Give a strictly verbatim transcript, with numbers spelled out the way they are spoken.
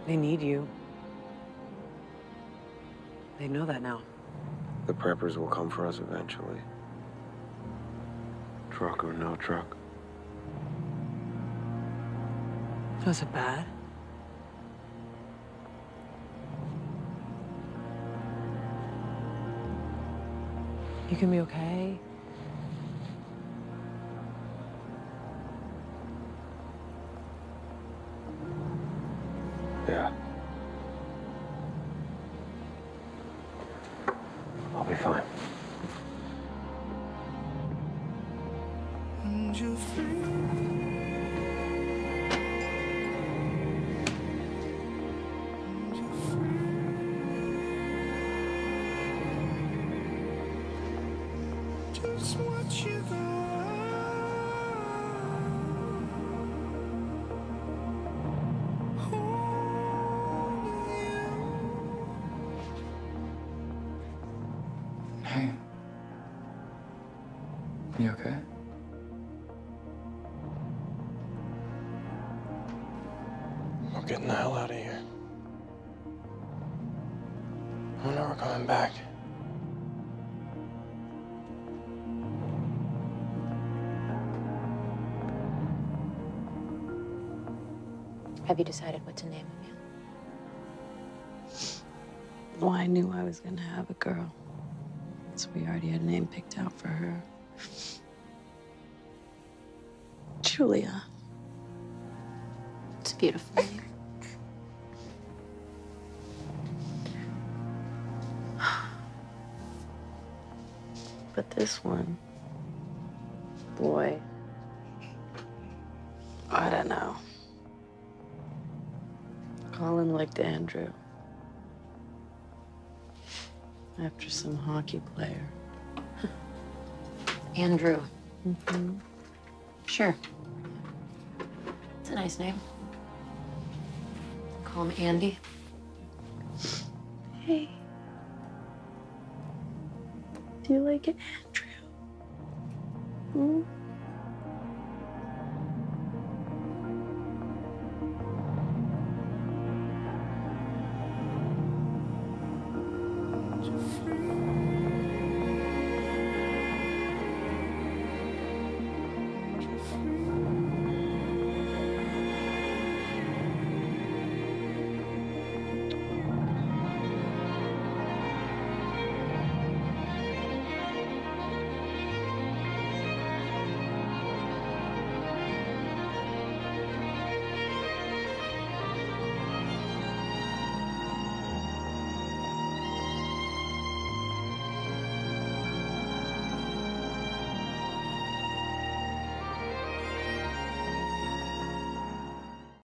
They need you. They know that now. The preppers will come for us eventually. Truck or no truck. Was it bad? You can be okay. Yeah. I'll be fine. And you're free. And you're free. Just watch you go. Hey. You okay? We're getting the hell out of here. We're never coming back. Have you decided what to name him yet? Well, I knew I was gonna have a girl. So we already had a name picked out for her. Julia. It's a beautiful name. But this one, boy, I don't know. Colin liked Andrew. After some hockey player. Andrew. Mm-hmm. Sure. It's a nice name. Call him Andy. Hey. Do you like it, Andrew? Hmm?